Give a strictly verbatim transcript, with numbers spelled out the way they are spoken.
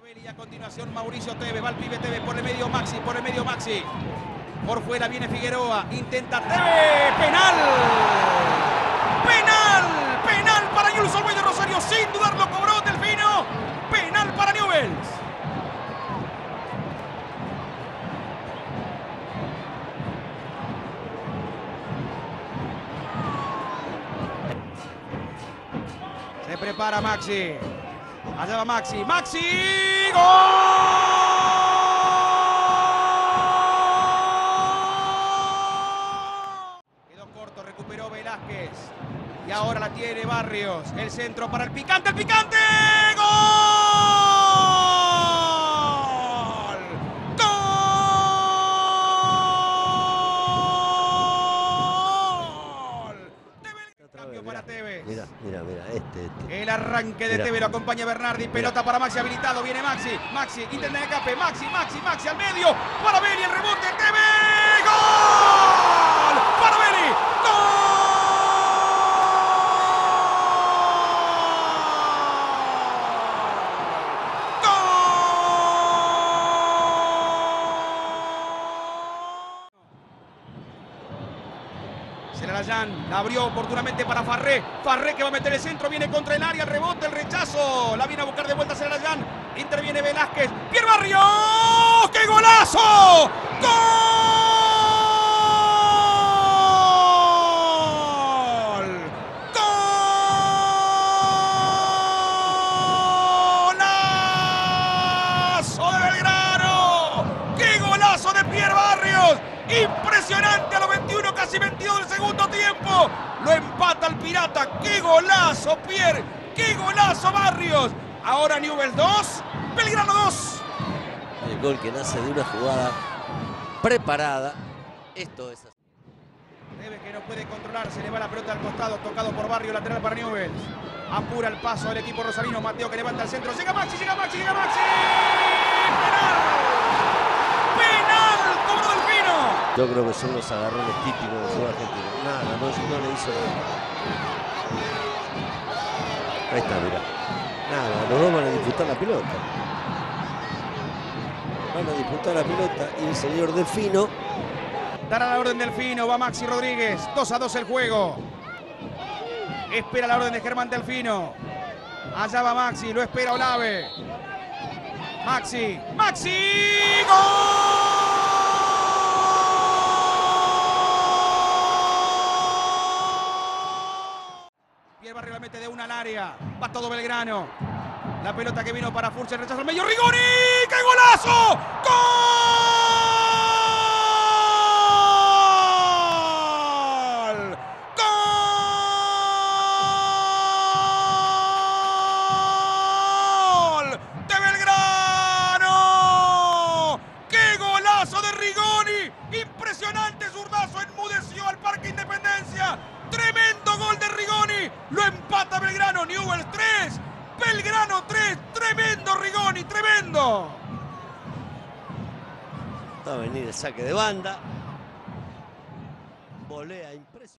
Y a continuación Mauricio Tevez, va el pibe Tevez por el medio Maxi, por el medio Maxi. Por fuera viene Figueroa, intenta Tevez, penal. Penal, penal para Newell's Old Boys de Rosario, sin dudarlo cobró Delfino. Penal para Newell's. Se prepara Maxi. Allá va Maxi. ¡Maxi! ¡Gol! Quedó corto, recuperó Velázquez. Y ahora la tiene Barrios. El centro para el picante, el picante. ¡Gol! ¡Gol! Cambio para Tevez. Mira, mira, mira, este, este. El arranque de Mira. Tevez lo acompaña Bernardi. Pelota para Maxi habilitado. Viene Maxi. Maxi intenta de escape. Maxi, Maxi, Maxi al medio. Para Beni el rebote. Tevez. ¡Gol! Para Beni. Celarayán la abrió oportunamente para Farré. Farré que va a meter el centro, viene contra el área, el rebote, el rechazo. La viene a buscar de vuelta Celarayán. Interviene Velázquez. Pierre Barrios. ¡Qué golazo! ¡Gol! ¡Golazo de Belgrano! ¡Qué golazo de Pierre Barrios! Impresionante a los veintiuno, casi veintidós del segundo tiempo. Lo empata el Pirata. ¡Qué golazo, Pierre! ¡Qué golazo, Barrios! Ahora Newell's dos, Belgrano dos. El gol que nace de una jugada preparada. Esto es así. Tevez que no puede controlar, se le va la pelota al costado, tocado por Barrio, lateral para Newell's. Apura el paso del equipo rosarino. Mateo que levanta el centro. Llega Maxi, llega Maxi, llega Maxi. ¡Penal! ¡Penal! ¡Cobró Delfino! Yo creo que son los agarrones típicos del fútbol argentino. Nada, no, no le hizo nada. Ahí está, mira. Nada, los dos van a disputar la pelota. Van a disputar la pelota y el señor Delfino. Dará la orden Delfino, va Maxi Rodríguez. dos a dos el juego. Espera la orden de Germán Delfino. Allá va Maxi, lo espera Olave. Maxi, Maxi, ¡gol! Pierre Barrio la mete de una al área. Va todo Belgrano. La pelota que vino para Furch, el rechazo al medio. ¡Rigoni! ¡Qué golazo! ¡Gol! ¡Gol! ¡De Belgrano! ¡Qué golazo de Rigoni! Impresionante zurdazo, enmudeció al Parque Independencia. Tremendo gol de Rigoni. Lo empata Belgrano. Newell's tres. Belgrano tres. Tremendo Rigoni. Tremendo. Va a venir el saque de banda. Volea impresionante.